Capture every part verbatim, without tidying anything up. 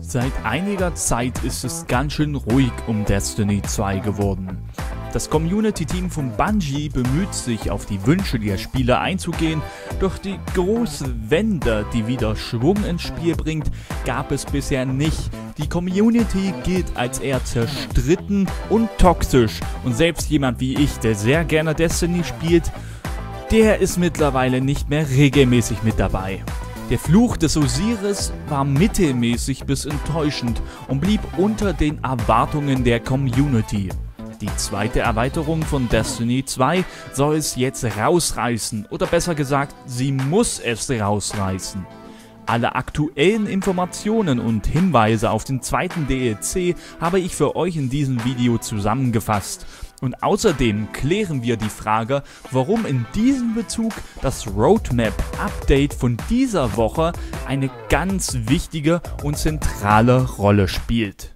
Seit einiger Zeit ist es ganz schön ruhig um Destiny zwei geworden. Das Community-Team von Bungie bemüht sich, auf die Wünsche der Spieler einzugehen, doch die große Wende, die wieder Schwung ins Spiel bringt, gab es bisher nicht. Die Community gilt als eher zerstritten und toxisch und selbst jemand wie ich, der sehr gerne Destiny spielt, der ist mittlerweile nicht mehr regelmäßig mit dabei. Der Fluch des Osiris war mittelmäßig bis enttäuschend und blieb unter den Erwartungen der Community. Die zweite Erweiterung von Destiny zwei soll es jetzt rausreißen, oder besser gesagt, sie muss es rausreißen. Alle aktuellen Informationen und Hinweise auf den zweiten D L C habe ich für euch in diesem Video zusammengefasst. Und außerdem klären wir die Frage, warum in diesem Bezug das Roadmap-Update von dieser Woche eine ganz wichtige und zentrale Rolle spielt.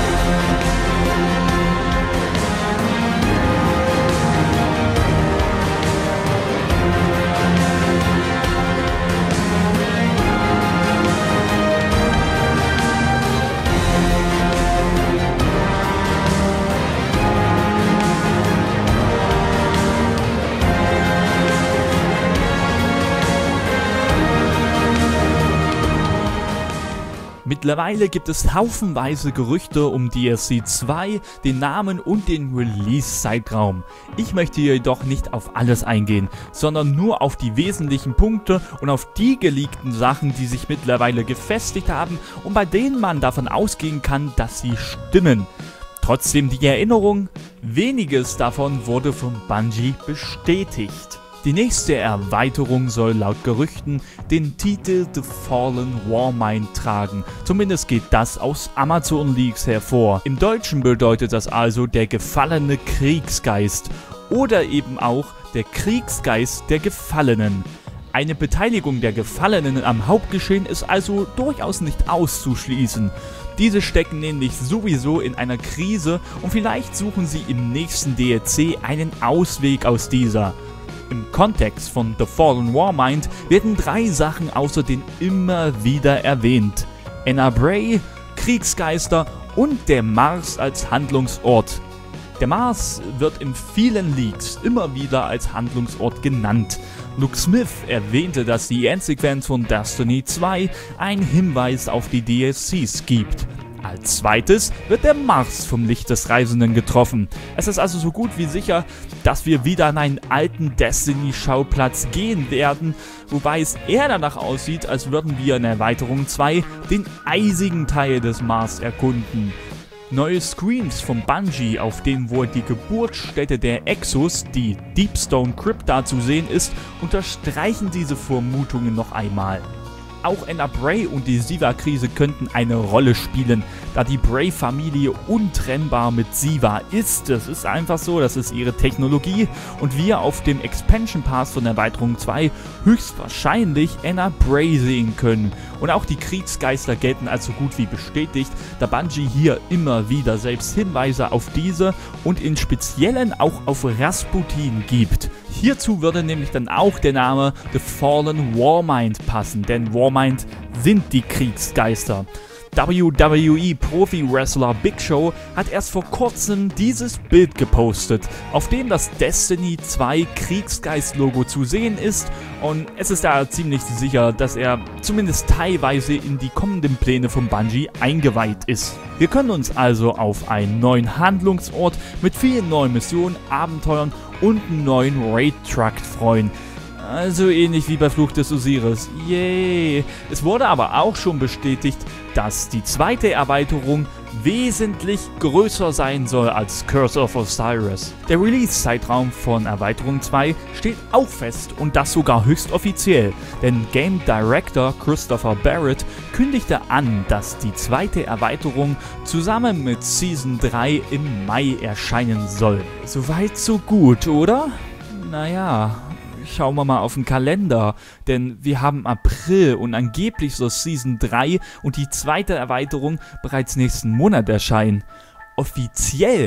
Mittlerweile gibt es haufenweise Gerüchte um D L C zwei, den Namen und den Release-Zeitraum. Ich möchte jedoch nicht auf alles eingehen, sondern nur auf die wesentlichen Punkte und auf die geleakten Sachen, die sich mittlerweile gefestigt haben und bei denen man davon ausgehen kann, dass sie stimmen. Trotzdem die Erinnerung, weniges davon wurde von Bungie bestätigt. Die nächste Erweiterung soll laut Gerüchten den Titel The Fallen Warmind tragen. Zumindest geht das aus Amazon Leaks hervor. Im Deutschen bedeutet das also der gefallene Kriegsgeist oder eben auch der Kriegsgeist der Gefallenen. Eine Beteiligung der Gefallenen am Hauptgeschehen ist also durchaus nicht auszuschließen. Diese stecken nämlich sowieso in einer Krise und vielleicht suchen sie im nächsten D L C einen Ausweg aus dieser. Im Kontext von The Fallen Warmind werden drei Sachen außerdem immer wieder erwähnt: Enna Bray, Kriegsgeister und der Mars als Handlungsort. Der Mars wird in vielen Leaks immer wieder als Handlungsort genannt. Luke Smith erwähnte, dass die Endsequenz von Destiny zwei einen Hinweis auf die D L Cs gibt. Als zweites wird der Mars vom Licht des Reisenden getroffen. Es ist also so gut wie sicher, dass wir wieder an einen alten Destiny-Schauplatz gehen werden, wobei es eher danach aussieht, als würden wir in Erweiterung zwei den eisigen Teil des Mars erkunden. Neue Screens von Bungie, auf denen wohl die Geburtsstätte der Exos, die Deepstone Crypta, zu sehen ist, unterstreichen diese Vermutungen noch einmal. Auch Enna Bray und die Siva-Krise könnten eine Rolle spielen, da die Bray-Familie untrennbar mit Siva ist. Das ist einfach so, das ist ihre Technologie und wir auf dem Expansion Pass von Erweiterung zwei höchstwahrscheinlich Enna Bray sehen können. Und auch die Kriegsgeister gelten als so gut wie bestätigt, da Bungie hier immer wieder selbst Hinweise auf diese und in Speziellen auch auf Rasputin gibt. Hierzu würde nämlich dann auch der Name The Fallen Warmind passen, denn Warmind sind die Kriegsgeister. W W E-Profi-Wrestler Big Show hat erst vor kurzem dieses Bild gepostet, auf dem das Destiny zwei Kriegsgeist-Logo zu sehen ist, und es ist da ziemlich sicher, dass er zumindest teilweise in die kommenden Pläne von Bungie eingeweiht ist. Wir können uns also auf einen neuen Handlungsort mit vielen neuen Missionen, Abenteuern und einen neuen Raid-Truck freuen. Also ähnlich wie bei Fluch des Osiris. Yay! Es wurde aber auch schon bestätigt, dass die zweite Erweiterung wesentlich größer sein soll als Curse of Osiris. Der Release-Zeitraum von Erweiterung zwei steht auch fest und das sogar höchst offiziell, denn Game Director Christopher Barrett kündigte an, dass die zweite Erweiterung zusammen mit Season drei im Mai erscheinen soll. Soweit so gut, oder? Naja. Schauen wir mal auf den Kalender, denn wir haben April und angeblich soll Season drei und die zweite Erweiterung bereits nächsten Monat erscheinen. Offiziell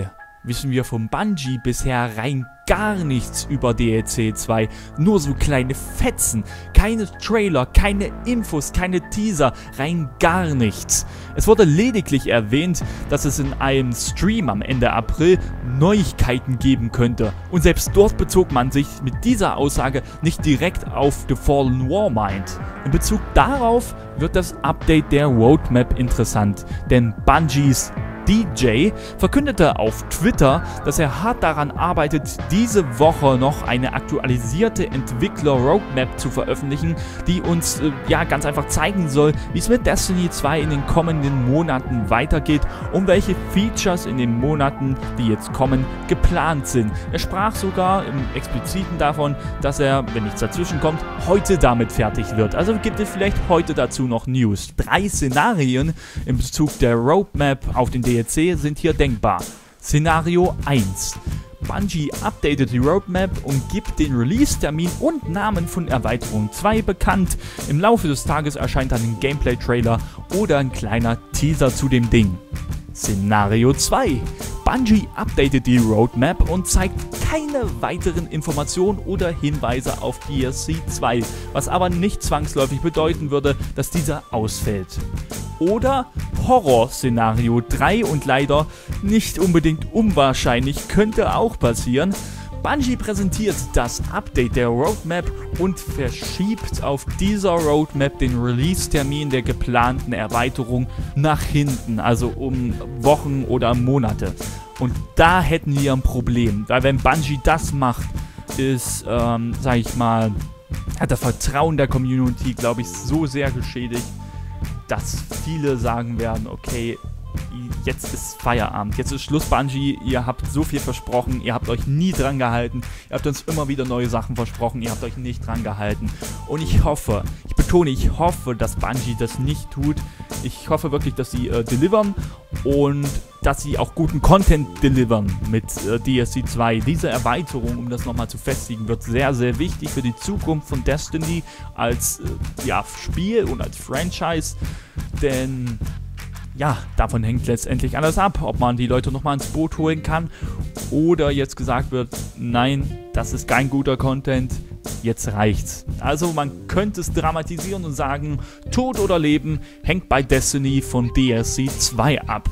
wissen wir von Bungie bisher rein gar nichts über D L C zwei, nur so kleine Fetzen, keine Trailer, keine Infos, keine Teaser, rein gar nichts. Es wurde lediglich erwähnt, dass es in einem Stream am Ende April Neuigkeiten geben könnte und selbst dort bezog man sich mit dieser Aussage nicht direkt auf The Fallen Warmind. In Bezug darauf wird das Update der Roadmap interessant, denn Bungies D J verkündete auf Twitter, dass er hart daran arbeitet, diese Woche noch eine aktualisierte Entwickler-Roadmap zu veröffentlichen, die uns äh, ja ganz einfach zeigen soll, wie es mit Destiny zwei in den kommenden Monaten weitergeht und welche Features in den Monaten, die jetzt kommen, geplant sind. Er sprach sogar im Expliziten davon, dass er, wenn nichts dazwischen kommt, heute damit fertig wird. Also gibt es vielleicht heute dazu noch News. Drei Szenarien in Bezug der Roadmap auf den D L C sind hier denkbar. Szenario eins. Bungie updatet die Roadmap und gibt den Release-Termin und Namen von Erweiterung zwei bekannt. Im Laufe des Tages erscheint dann ein Gameplay-Trailer oder ein kleiner Teaser zu dem Ding. Szenario zwei. Bungie updatet die Roadmap und zeigt keine weiteren Informationen oder Hinweise auf D L C zwei, was aber nicht zwangsläufig bedeuten würde, dass dieser ausfällt. Oder Horror-Szenario drei und leider nicht unbedingt unwahrscheinlich, könnte auch passieren. Bungie präsentiert das Update der Roadmap und verschiebt auf dieser Roadmap den Release-Termin der geplanten Erweiterung nach hinten, also um Wochen oder Monate. Und da hätten wir ein Problem, weil wenn Bungie das macht, ist, ähm, sag ich mal, hat das Vertrauen der Community, glaube ich, so sehr geschädigt, dass viele sagen werden, okay, jetzt ist Feierabend, jetzt ist Schluss, Bungie, ihr habt so viel versprochen, ihr habt euch nie dran gehalten, ihr habt uns immer wieder neue Sachen versprochen, ihr habt euch nicht dran gehalten. Und ich hoffe, ich betone, ich hoffe, dass Bungie das nicht tut. Ich hoffe wirklich, dass sie äh, delivern und dass sie auch guten Content delivern mit äh, D L C zwei. Diese Erweiterung, um das nochmal zu festigen, wird sehr, sehr wichtig für die Zukunft von Destiny als äh, ja, Spiel und als Franchise, denn ja, davon hängt letztendlich alles ab, ob man die Leute nochmal ins Boot holen kann oder jetzt gesagt wird, nein, das ist kein guter Content, jetzt reicht's. Also man könnte es dramatisieren und sagen, Tod oder Leben hängt bei Destiny von D L C zwei ab.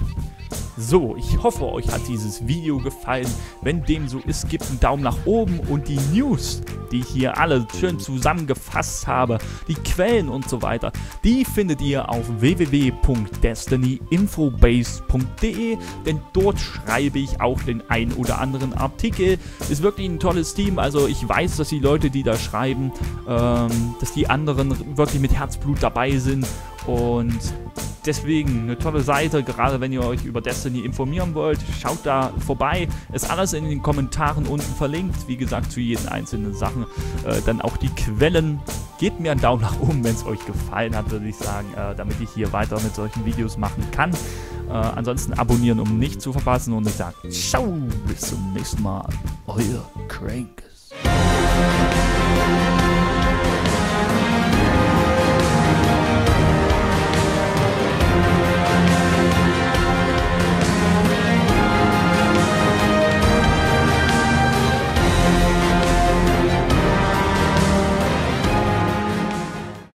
So, ich hoffe, euch hat dieses Video gefallen. Wenn dem so ist, gebt einen Daumen nach oben und die News, die ich hier alle schön zusammengefasst habe, die Quellen und so weiter, die findet ihr auf w w w punkt destiny infobase punkt de, denn dort schreibe ich auch den ein oder anderen Artikel. Ist wirklich ein tolles Team, also ich weiß, dass die Leute, die da schreiben, ähm, dass die anderen wirklich mit Herzblut dabei sind und deswegen eine tolle Seite, gerade wenn ihr euch über Destiny informieren wollt, schaut da vorbei, ist alles in den Kommentaren unten verlinkt, wie gesagt zu jeden einzelnen Sachen, äh, dann auch die Quellen. Gebt mir einen Daumen nach oben, wenn es euch gefallen hat, würde ich sagen, äh, damit ich hier weiter mit solchen Videos machen kann. Äh, ansonsten abonnieren, um nichts zu verpassen und ich sage, ciao, bis zum nächsten Mal, euer Krankes.